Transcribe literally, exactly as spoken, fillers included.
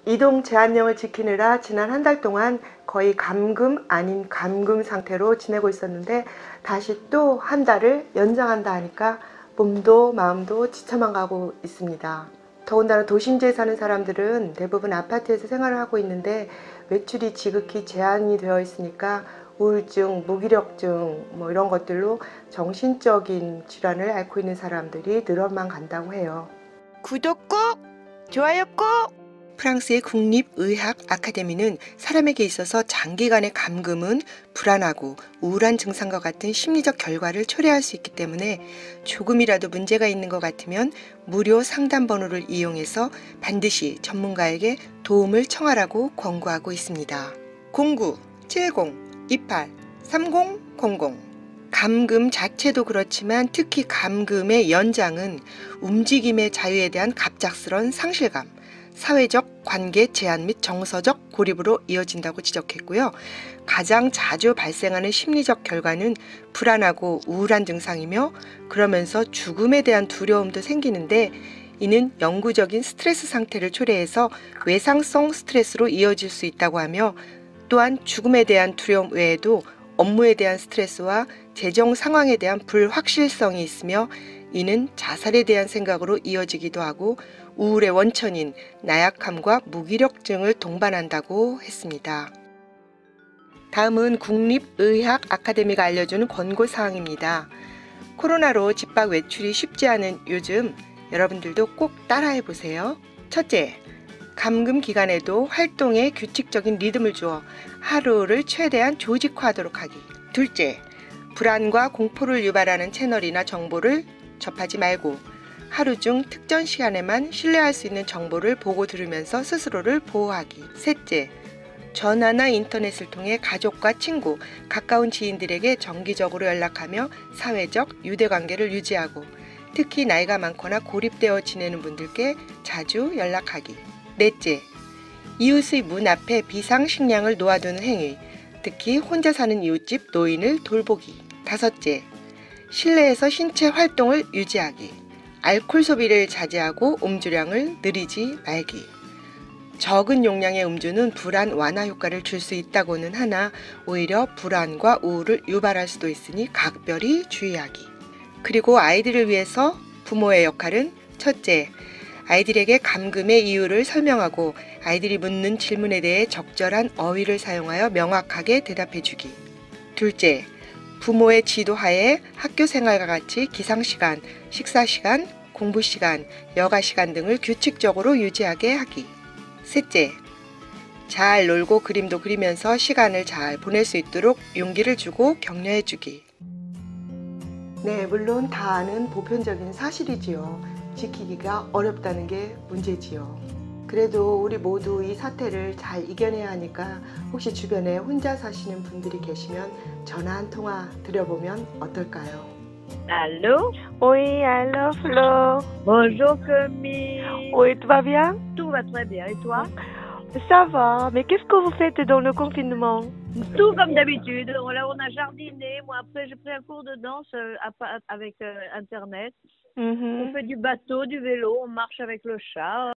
이동 제한령을 지키느라 지난 한 달 동안 거의 감금 아닌 감금 상태로 지내고 있었는데 다시 또 한 달을 연장한다 하니까 몸도 마음도 지쳐만 가고 있습니다. 더군다나 도심지에 사는 사람들은 대부분 아파트에서 생활을 하고 있는데 외출이 지극히 제한이 되어 있으니까 우울증, 무기력증 뭐 이런 것들로 정신적인 질환을 앓고 있는 사람들이 늘어만 간다고 해요. 구독 꼭! 좋아요 꼭! 프랑스의 국립의학 아카데미는 사람에게 있어서 장기간의 감금은 불안하고 우울한 증상과 같은 심리적 결과를 초래할 수 있기 때문에 조금이라도 문제가 있는 것 같으면 무료 상담 번호를 이용해서 반드시 전문가에게 도움을 청하라고 권고하고 있습니다. 공구 칠공 이팔 삼공공공 감금 자체도 그렇지만 특히 감금의 연장은 움직임의 자유에 대한 갑작스런 상실감, 사회적 관계 제한 및 정서적 고립으로 이어진다고 지적했고요. 가장 자주 발생하는 심리적 결과는 불안하고 우울한 증상이며 그러면서 죽음에 대한 두려움도 생기는데 이는 영구적인 스트레스 상태를 초래해서 외상성 스트레스로 이어질 수 있다고 하며 또한 죽음에 대한 두려움 외에도 업무에 대한 스트레스와 재정 상황에 대한 불확실성이 있으며 이는 자살에 대한 생각으로 이어지기도 하고 우울의 원천인 나약함과 무기력증을 동반한다고 했습니다. 다음은 국립의학 아카데미가 알려주는 권고사항입니다. 코로나로 집 밖 외출이 쉽지 않은 요즘 여러분들도 꼭 따라해보세요. 첫째, 감금 기간에도 활동에 규칙적인 리듬을 주어 하루를 최대한 조직화하도록 하기. 둘째, 불안과 공포를 유발하는 채널이나 정보를 접하지 말고 하루 중 특정 시간에만 신뢰할 수 있는 정보를 보고 들으면서 스스로를 보호하기. 셋째, 전화나 인터넷을 통해 가족과 친구, 가까운 지인들에게 정기적으로 연락하며 사회적 유대관계를 유지하고 특히 나이가 많거나 고립되어 지내는 분들께 자주 연락하기. 넷째, 이웃의 문 앞에 비상식량을 놓아두는 행위, 특히 혼자 사는 이웃집 노인을 돌보기. 다섯째, 실내에서 신체 활동을 유지하기. 알코올 소비를 자제하고 음주량을 늘리지 말기. 적은 용량의 음주는 불안 완화 효과를 줄 수 있다고는 하나 오히려 불안과 우울을 유발할 수도 있으니 각별히 주의하기. 그리고 아이들을 위해서 부모의 역할은 첫째, 아이들에게 감금의 이유를 설명하고 아이들이 묻는 질문에 대해 적절한 어휘를 사용하여 명확하게 대답해주기. 둘째, 부모의 지도하에 학교 생활과 같이 기상시간, 식사시간, 공부시간, 여가시간 등을 규칙적으로 유지하게 하기. 셋째, 잘 놀고 그림도 그리면서 시간을 잘 보낼 수 있도록 용기를 주고 격려해주기. 네, 물론 다 아는 보편적인 사실이지요. 지키기가 어렵다는 게 문제지요. 그래도 우리 모두 이 사태를 잘 이겨내야 하니까 혹시 주변에 혼자 사시는 분들이 계시면 전화 한 통화 드려보면 어떨까요? Allô? Oui, allô Flo. Bonjour Camille. Oui, tout va bien? Tout va très bien et toi? Ça va, mais qu'est-ce que vous faites dans le confinement? Tout comme d'habitude. Là, on a jardiné. Moi, après, j'ai pris un cours de danse euh, à- avec euh, Internet. Mhm. On fait du bateau, du vélo, on marche avec le chat.